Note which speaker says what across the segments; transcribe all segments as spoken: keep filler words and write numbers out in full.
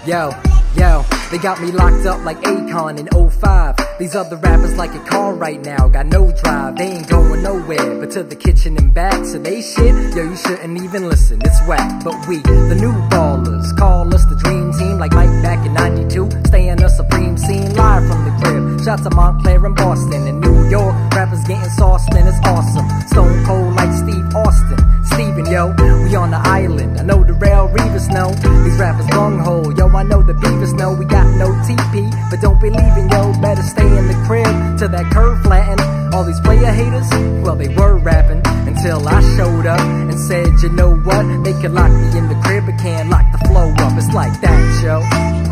Speaker 1: Yo, yo, they got me locked up like Akon in oh five. These other rappers like a car right now, got no drive, they ain't going nowhere but to the kitchen and back. So they shit, yo, you shouldn't even listen, it's whack. But we, the new ballers, call us the dream team, like Mike back in ninety-two, stay in the supreme scene, live from the crib. Shots to Montclair and Boston and New York, rappers getting sauced and it's awesome. Stone cold like Steve Austin, Steven, yo, we on the island, I know the Rail Reavers know, these rappers gung-ho, yo, I know the Beavers know, we got no T P, but don't be leaving, yo, better stay in the crib, till that curve flatten. All these player haters, well, they were rapping, until I showed up, and said, you know what, they can lock me in the crib, but can't lock the flow up, it's like that, yo.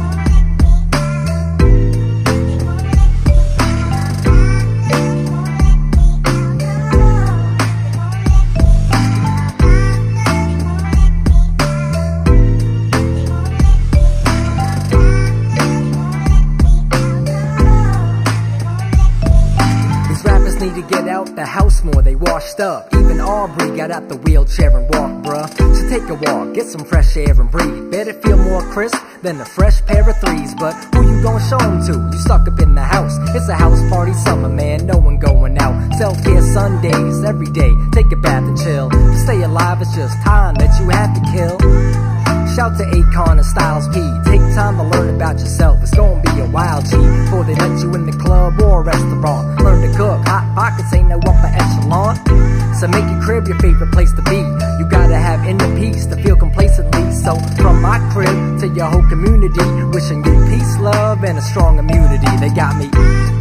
Speaker 1: Need to get out the house more, they washed up. Even Aubrey got out the wheelchair and walked, bruh. So take a walk, get some fresh air and breathe. Better feel more crisp than a fresh pair of threes. But who you gonna show them to? You stuck up in the house. It's a house party summer, man, no one going out. Self-care Sundays, every day, take a bath and chill. To stay alive, it's just time that you have to kill. Shout to Akon and Styles P. Take time to learn about yourself. It's gonna be a wild G before they let you in the club or a restaurant. Learn to cook. Hot pockets ain't no upper echelon. So make your crib your favorite place to be. You gotta have inner peace to feel complacently. So from my crib to your whole community, wishing you peace, love, and a strong immunity. They got me